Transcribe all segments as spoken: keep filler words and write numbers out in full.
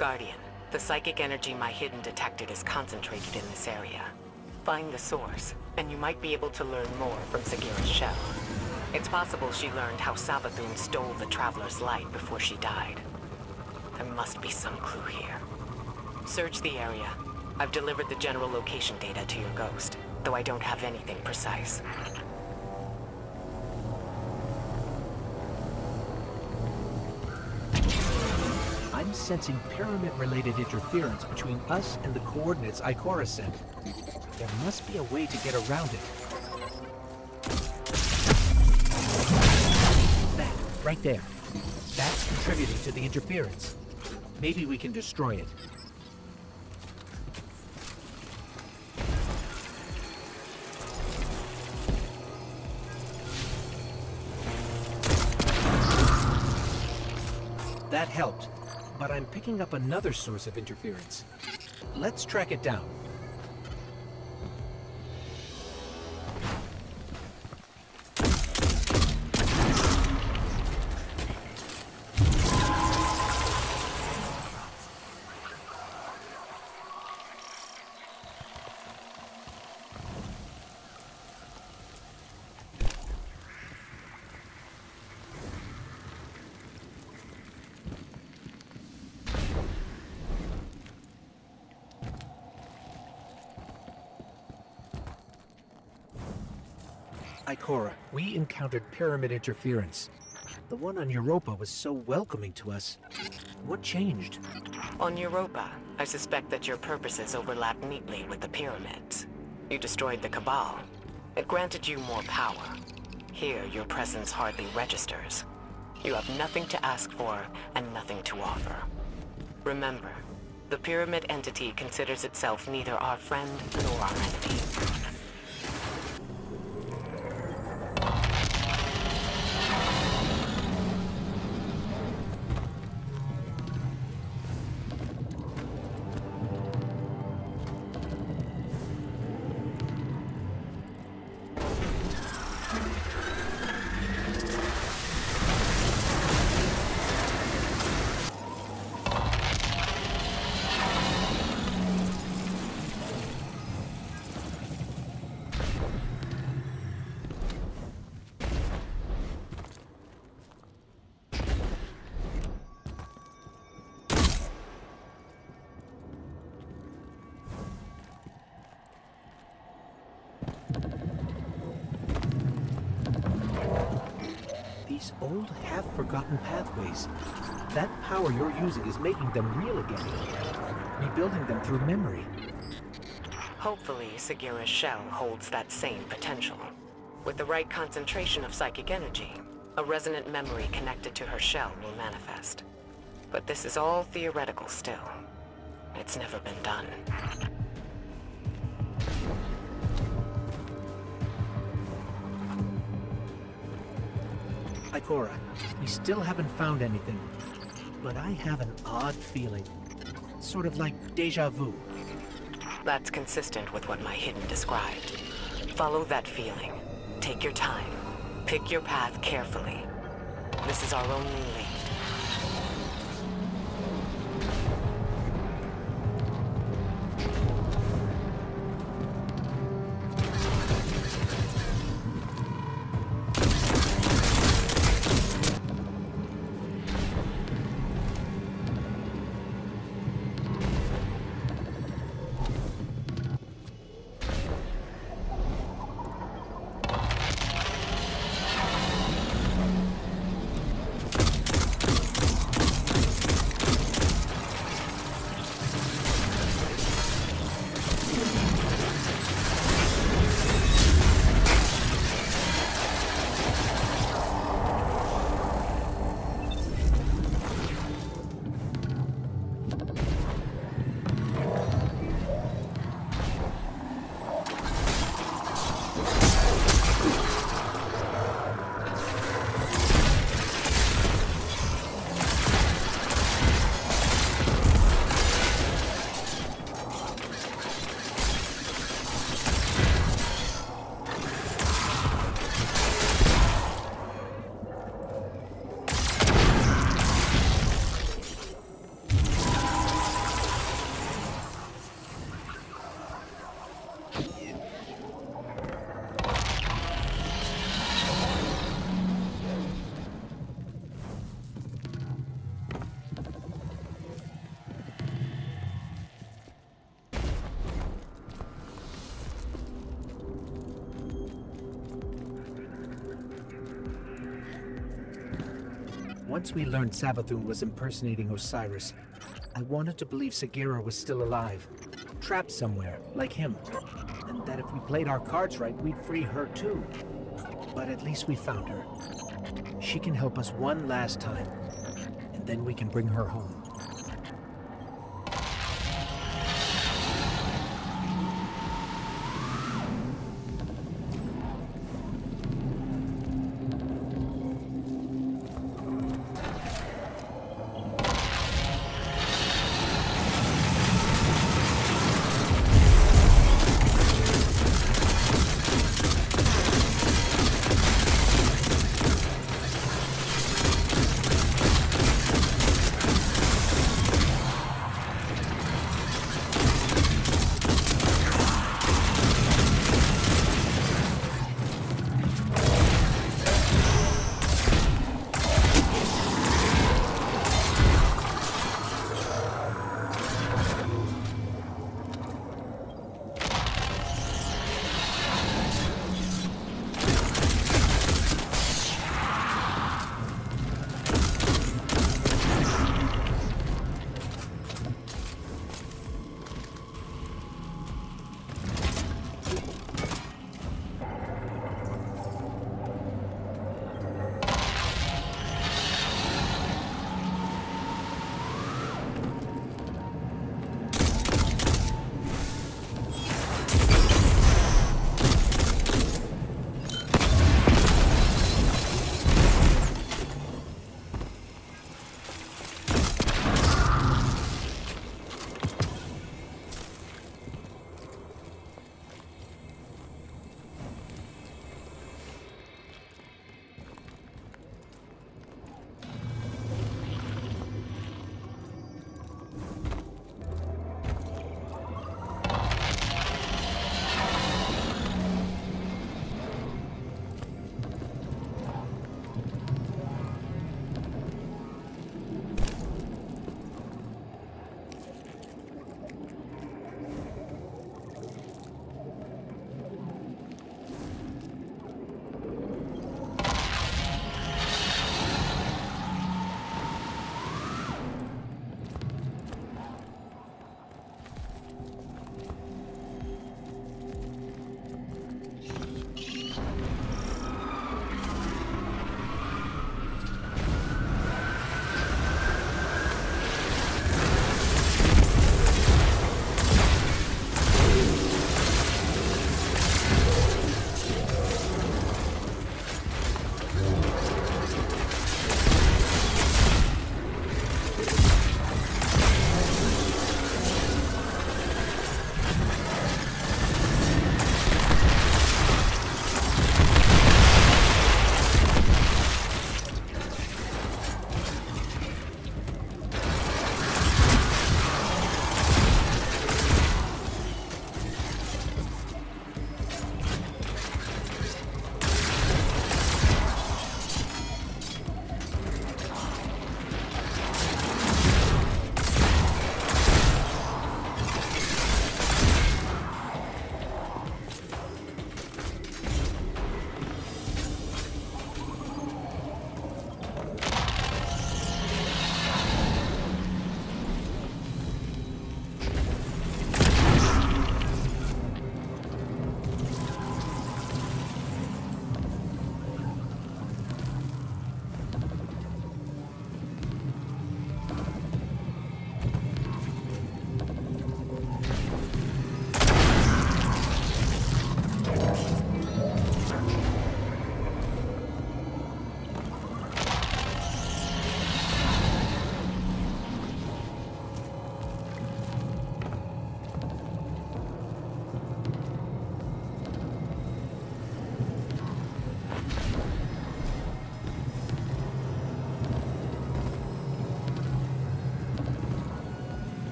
Guardian, the psychic energy my Hidden detected is concentrated in this area. Find the source, and you might be able to learn more from Sagira's shell. It's possible she learned how Savathun stole the Traveler's light before she died. There must be some clue here. Search the area. I've delivered the general location data to your ghost, though I don't have anything precise. I'm sensing pyramid-related interference between us and the coordinates Ikora sent. There must be a way to get around it. That, right there. That's contributing to the interference. Maybe we can destroy it. That helped. But I'm picking up another source of interference. Let's track it down. Ikora, we encountered pyramid interference. The one on Europa was so welcoming to us. What changed? On Europa, I suspect that your purposes overlap neatly with the pyramids. You destroyed the Cabal. It granted you more power. Here, your presence hardly registers. You have nothing to ask for and nothing to offer. Remember, the pyramid entity considers itself neither our friend nor our enemy. These old, half-forgotten pathways. That power you're using is making them real again. Rebuilding them through memory. Hopefully, Sagira's shell holds that same potential. With the right concentration of psychic energy, a resonant memory connected to her shell will manifest. But this is all theoretical still. It's never been done. Ikora, we still haven't found anything, but I have an odd feeling. Sort of like deja vu. That's consistent with what my Hidden described. Follow that feeling. Take your time. Pick your path carefully. This is our only lead. Once we learned Savathun was impersonating Osiris, I wanted to believe Sagira was still alive, trapped somewhere, like him. And that if we played our cards right, we'd free her too. But at least we found her. She can help us one last time, and then we can bring her home.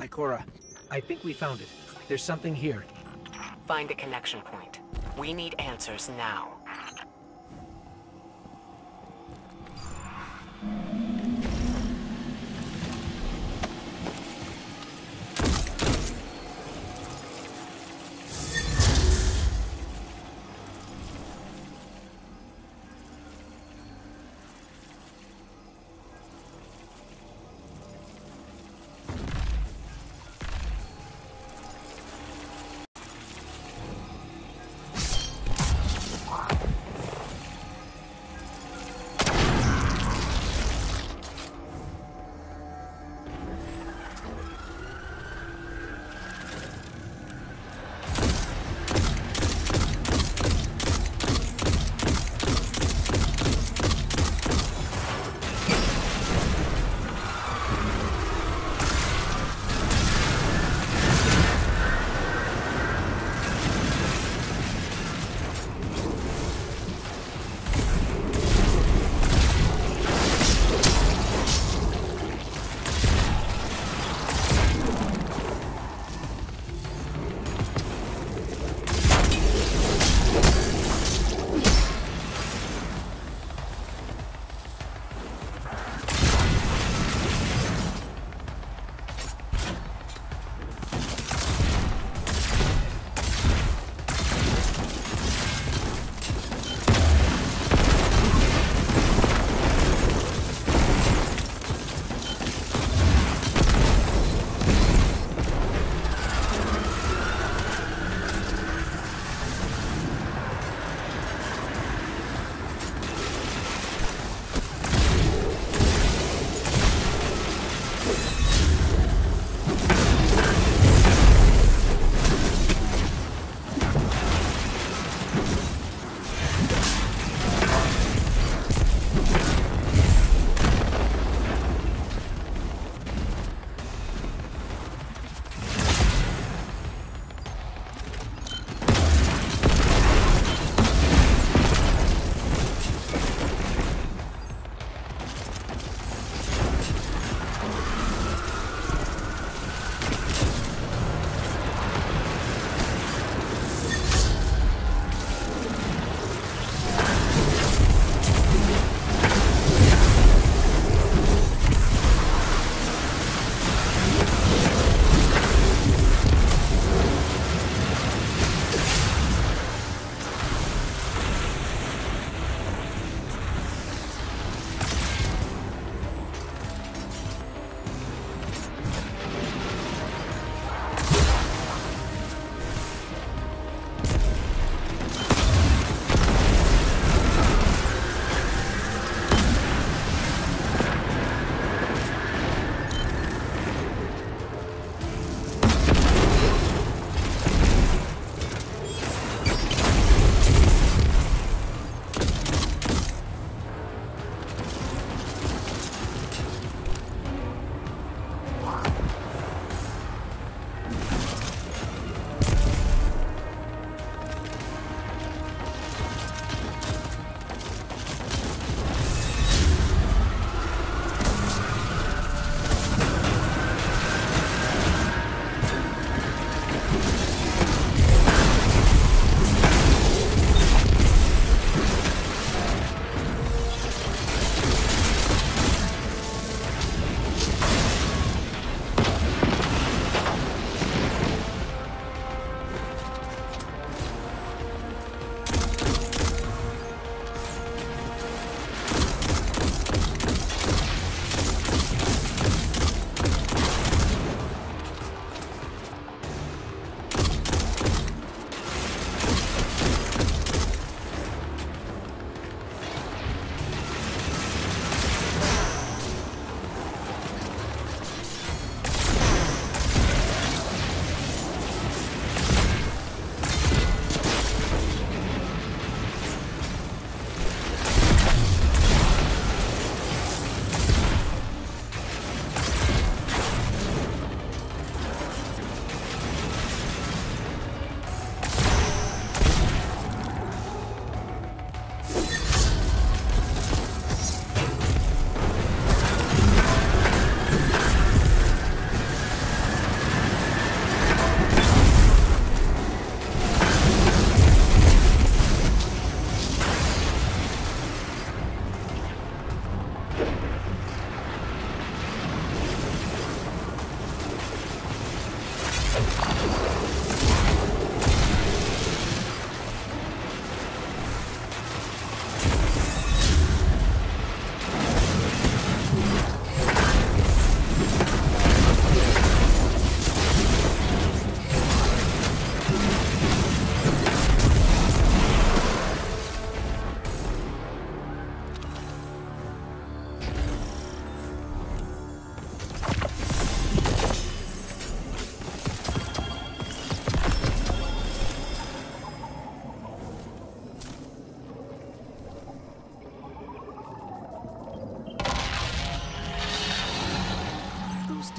Ikora, I think we found it. There's something here. Find a connection point. We need answers now.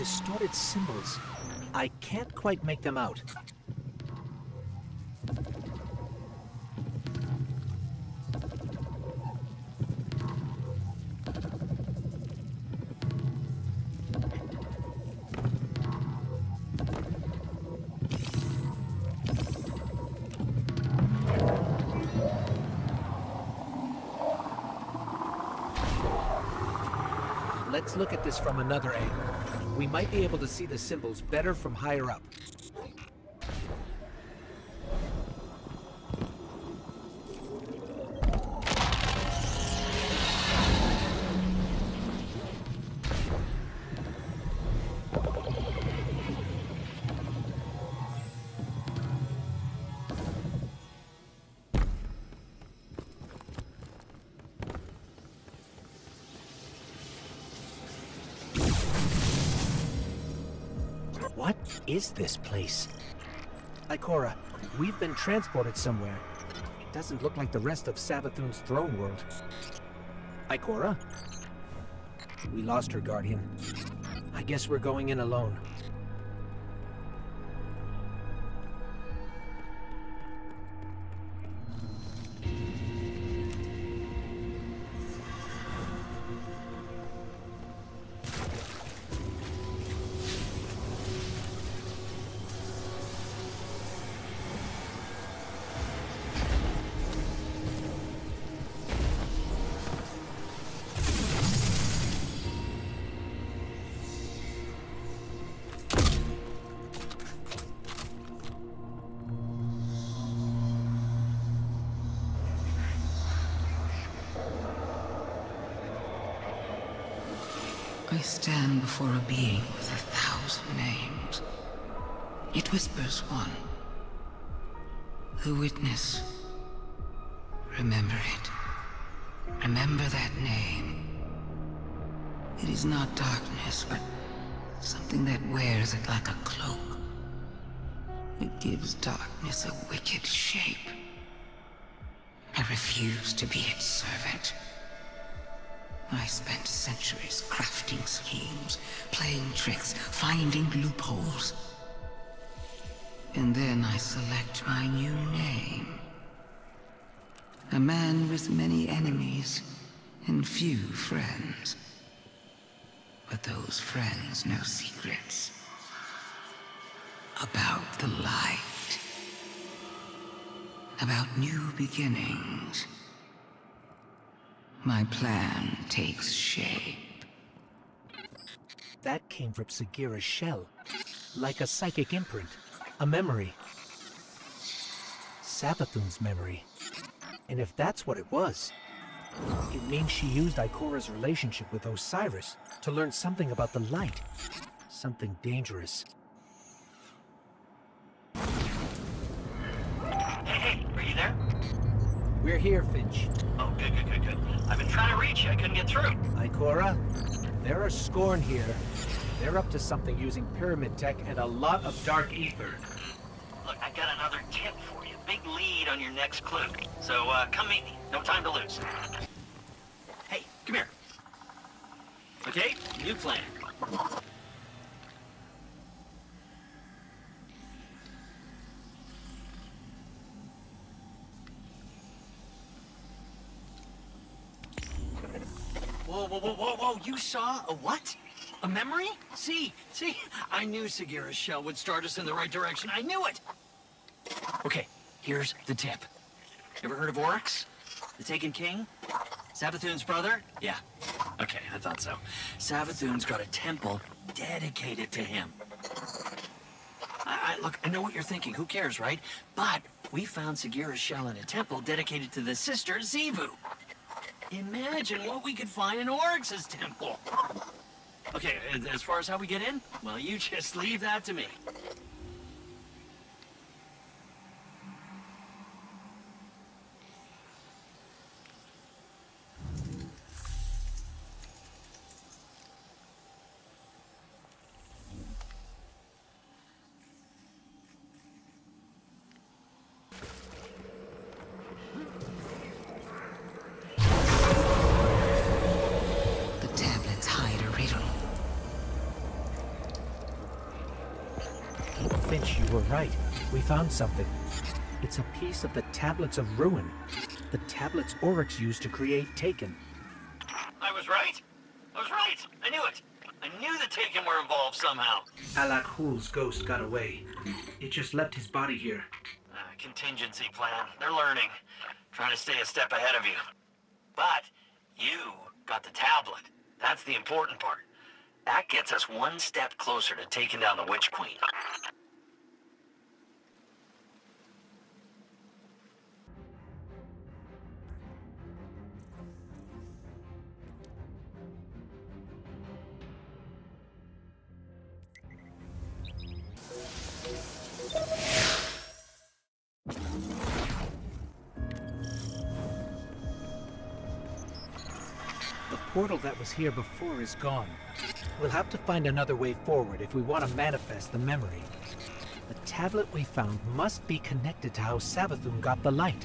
distorted symbols. I can't quite make them out. Let's look at this from another angle. We might be able to see the symbols better from higher up. What is this place? Ikora, we've been transported somewhere. It doesn't look like the rest of Savathun's throne world. Ikora? We lost her, Guardian. I guess we're going in alone. I stand before a being with a thousand names. It whispers one. The witness. Remember it. Remember that name. It is not darkness, but something that wears it like a cloak. It gives darkness a wicked shape. I refuse to be its servant. I spent centuries crafting schemes, playing tricks, finding loopholes. And then I select my new name. A man with many enemies and few friends. But those friends know secrets about the light. About new beginnings. My plan takes shape. That came from Sagira's shell. Like a psychic imprint. A memory. Savathun's memory. And if that's what it was, it means she used Ikora's relationship with Osiris to learn something about the light. Something dangerous. Hey, hey, are you there? We're here, Finch. Oh, good, good, good, good. I've been trying to reach you. I couldn't get through. Ikora, there are Scorn here. They're up to something using pyramid tech and a lot of dark ether. Look, I got another tip for you. Big lead on your next clue. So, uh, come meet me. No time to lose. Hey, come here. Okay, new plan. Whoa, whoa, whoa, whoa, whoa, you saw a what? A memory? See, see, I knew Sagira's shell would start us in the right direction. I knew it! Okay, here's the tip. Ever heard of Oryx? The Taken King? Savathun's brother? Yeah. Okay, I thought so. Savathun's got a temple dedicated to him. I, I, look, I know what you're thinking. Who cares, right? But we found Sagira's shell in a temple dedicated to the sister Xivu. Imagine what we could find in Oryx's temple. Okay, as far as how we get in, well, you just leave that to me. Mitch, you were right. We found something. It's a piece of the Tablets of Ruin. The tablets Oryx used to create Taken. I was right. I was right. I knew it. I knew the Taken were involved somehow. Alak Hul's ghost got away. It just left his body here. Uh, contingency plan. They're learning. Trying to stay a step ahead of you. But you got the tablet. That's the important part. That gets us one step closer to taking down the Witch Queen. The portal that was here before is gone. We'll have to find another way forward if we want to manifest the memory. The tablet we found must be connected to how Savathun got the light.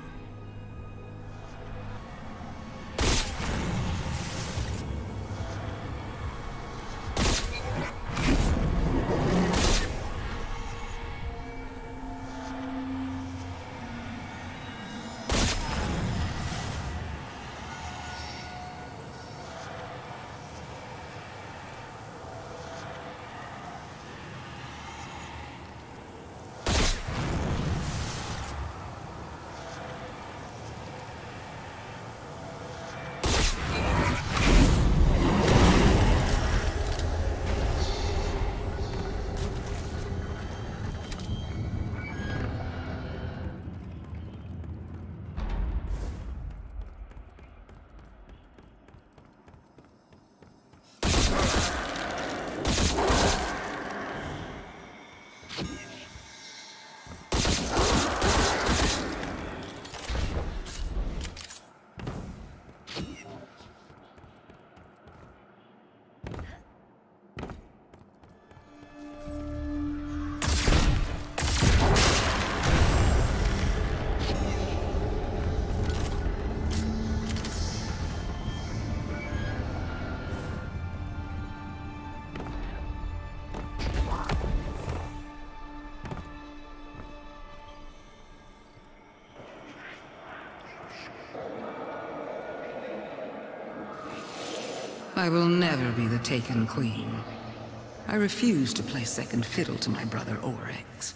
I will never be the Taken Queen. I refuse to play second fiddle to my brother Oryx.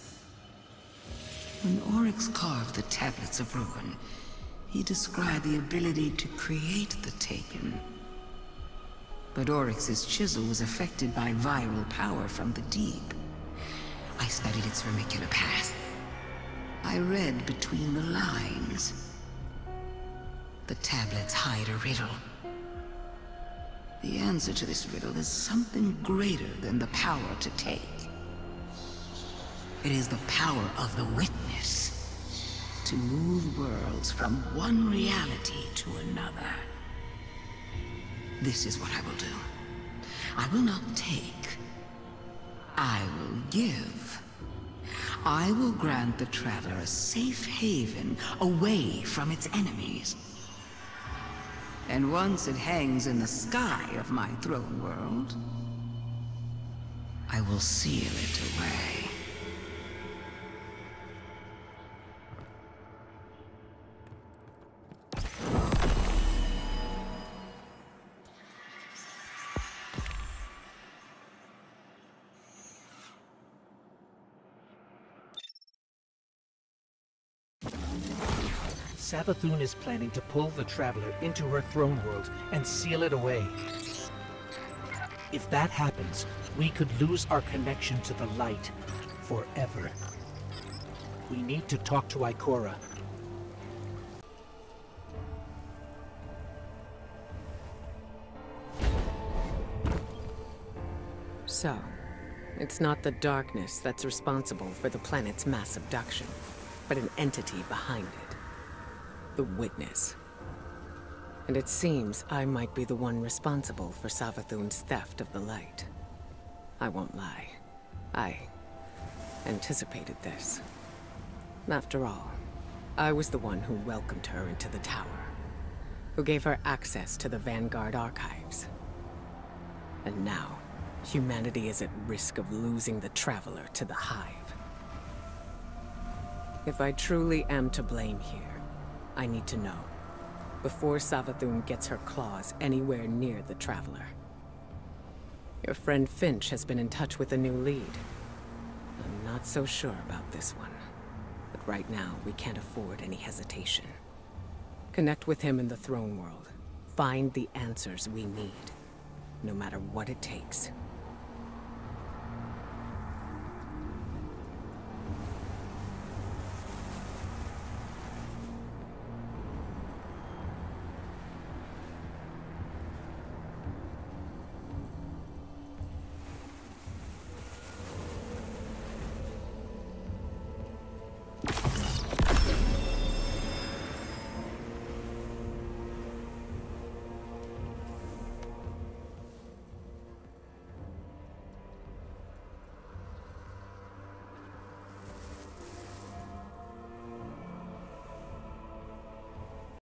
When Oryx carved the Tablets of Ruin, he described the ability to create the Taken. But Oryx's chisel was affected by viral power from the deep. I studied its vermicular path. I read between the lines. The tablets hide a riddle. The answer to this riddle is something greater than the power to take. It is the power of the Witness to move worlds from one reality to another. This is what I will do. I will not take. I will give. I will grant the Traveler a safe haven away from its enemies. And once it hangs in the sky of my throne world, I will seal it away. Savathun is planning to pull the Traveler into her throne world and seal it away. If that happens, we could lose our connection to the light forever. We need to talk to Ikora. So, it's not the darkness that's responsible for the planet's mass abduction, but an entity behind it. The Witness. And it seems I might be the one responsible for Savathun's theft of the light. I won't lie. I anticipated this. After all, I was the one who welcomed her into the tower, who gave her access to the Vanguard archives. And now, Humanity is at risk of losing the Traveler to the Hive. If I truly am to blame here, I need to know, before Savathun gets her claws anywhere near the Traveler. Your friend Finch has been in touch with a new lead. I'm not so sure about this one, but right now we can't afford any hesitation. Connect with him in the Throne World. Find the answers we need, no matter what it takes.